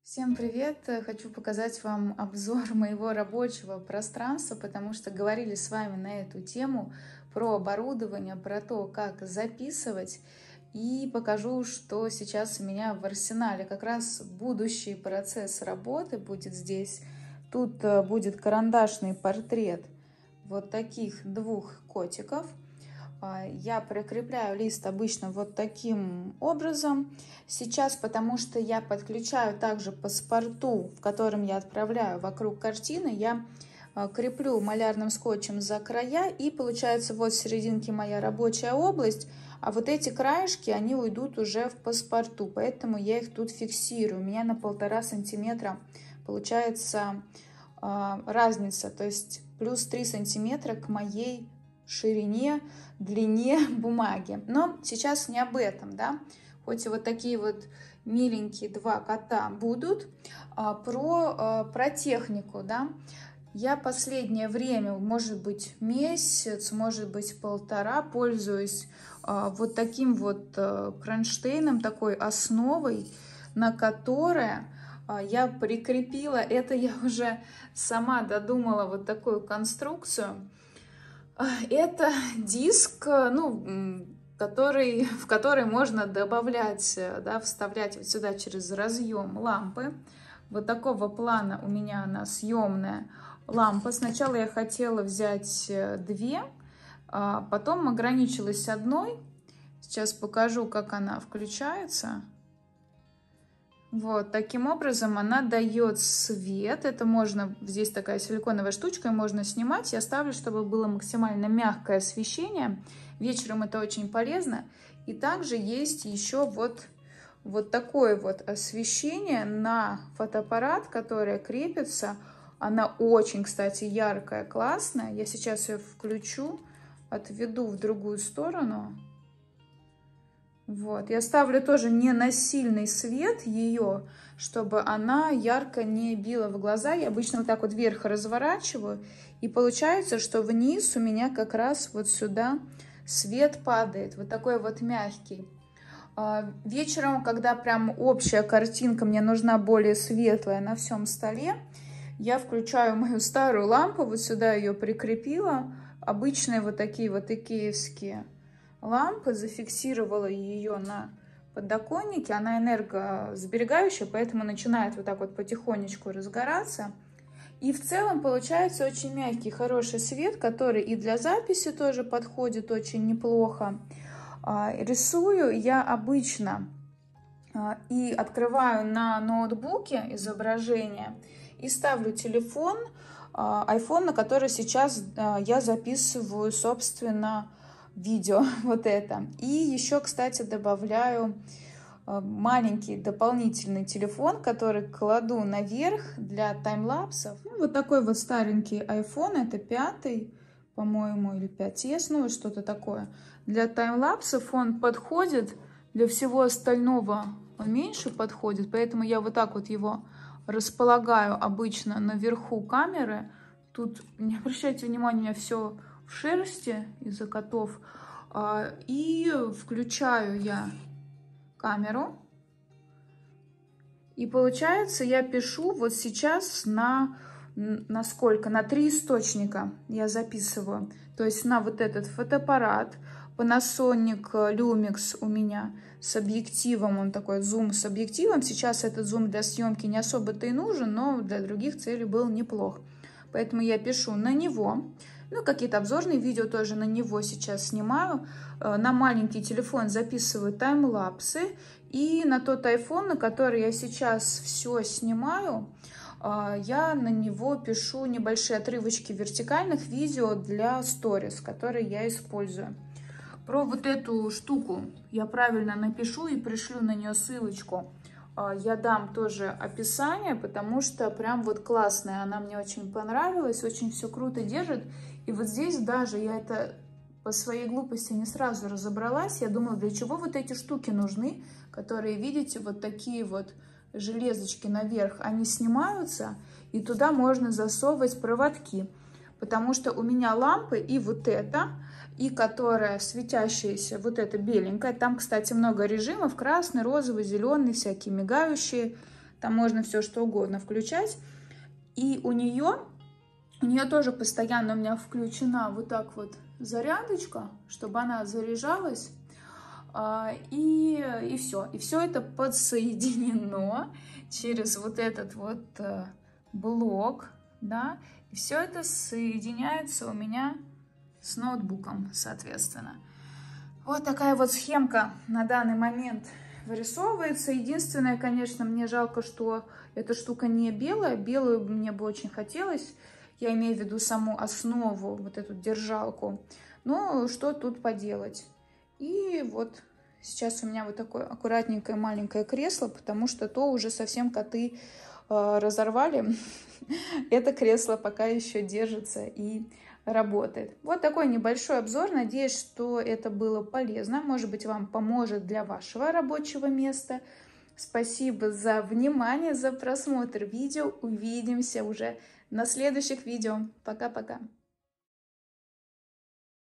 Всем привет! Хочу показать вам обзор моего рабочего пространства, потому что говорили с вами на эту тему про оборудование, про то, как записывать. И покажу, что сейчас у меня в арсенале. Как раз будущий процесс работы будет здесь. Тут будет карандашный портрет вот таких двух котиков. Я прикрепляю лист обычно вот таким образом. Сейчас, потому что я подключаю также паспорту, в котором я отправляю вокруг картины, я креплю малярным скотчем за края, и получается вот в серединке моя рабочая область, а вот эти краешки, они уйдут уже в паспорту, поэтому я их тут фиксирую. У меня на 1,5 сантиметра получается разница, то есть плюс 3 сантиметра к моей ширине, длине бумаги. Но сейчас не об этом, да, хоть и вот такие вот миленькие два кота будут. Про технику, да, я последнее время, может быть месяц, может быть 1,5, пользуюсь вот таким вот кронштейном, такой основой, на которой я прикрепила, это я уже сама додумала вот такую конструкцию. Это диск, в который можно добавлять, да, вставлять вот сюда через разъем лампы. Вот такого плана у меня она съемная лампа. Сначала я хотела взять 2, потом ограничилась одной. Сейчас покажу, как она включается. Вот таким образом она дает свет. Это можно, здесь такая силиконовая штучка, можно снимать. Я ставлю, чтобы было максимально мягкое освещение. Вечером это очень полезно. И также есть еще вот такое вот освещение на фотоаппарат, которое крепится. Она очень, кстати, яркая, классная. Я сейчас ее включу, отведу в другую сторону. Вот, я ставлю тоже не на сильный свет ее, чтобы она ярко не била в глаза. Я обычно вот так вот вверх разворачиваю, и получается, что вниз у меня как раз вот сюда свет падает, вот такой вот мягкий. Вечером, когда прям общая картинка, мне нужна более светлая на всем столе, я включаю мою старую лампу, вот сюда ее прикрепила, обычные вот такие вот икеевские лампы, зафиксировала ее на подоконнике. Она энергосберегающая, поэтому начинает вот так вот потихонечку разгораться. И в целом получается очень мягкий, хороший свет, который и для записи тоже подходит очень неплохо. Рисую я обычно и открываю на ноутбуке изображение и ставлю телефон, iPhone, на который сейчас я записываю, собственно, видео вот это. И еще, кстати, добавляю маленький дополнительный телефон, который кладу наверх для таймлапсов. Вот такой вот старенький iPhone, это 5-й, по-моему, или 5s, ну что-то такое. Для таймлапсов он подходит, для всего остального он меньше подходит, поэтому я вот так вот его располагаю обычно наверху камеры. Тут, не обращайте внимания, у меня все в шерсти из-за котов. И включаю я камеру. И получается, я пишу вот сейчас на сколько? На 3 источника я записываю. То есть на вот этот фотоаппарат Panasonic Lumix у меня с объективом, он такой зум с объективом. Сейчас этот зум для съемки не особо-то и нужен, но для других целей был неплох. Поэтому я пишу на него. Ну, какие-то обзорные видео тоже на него сейчас снимаю. На маленький телефон записываю таймлапсы. И на тот iPhone, на который я сейчас все снимаю, я на него пишу небольшие отрывочки вертикальных видео для сторис, которые я использую. Про вот эту штуку я правильно напишу и пришлю на нее ссылочку. Я дам тоже описание, потому что прям вот классная. Она мне очень понравилась, очень все круто держит. И вот здесь даже я это по своей глупости не сразу разобралась. Я думала, для чего вот эти штуки нужны, которые, видите, вот такие вот железочки наверх, они снимаются, и туда можно засовывать проводки. Потому что у меня лампы и вот эта, и которая светящаяся, вот эта беленькая. Там, кстати, много режимов: красный, розовый, зеленый, всякие мигающие. Там можно все что угодно включать. И у нее тоже постоянно у меня включена вот так вот зарядочка, чтобы она заряжалась. И все. И все это подсоединено через вот этот вот блок, да. И все это соединяется у меня с ноутбуком, соответственно. Вот такая вот схемка на данный момент вырисовывается. Единственное, конечно, мне жалко, что эта штука не белая. Белую мне бы очень хотелось. Я имею в виду саму основу, вот эту держалку. Но что тут поделать? И вот сейчас у меня вот такое аккуратненькое маленькое кресло, потому что то уже совсем коты разорвали. Это кресло пока еще держится и работает. Вот такой небольшой обзор. Надеюсь, что это было полезно. Может быть, вам поможет для вашего рабочего места. Спасибо за внимание, за просмотр видео. Увидимся уже на следующих видео. Пока-пока.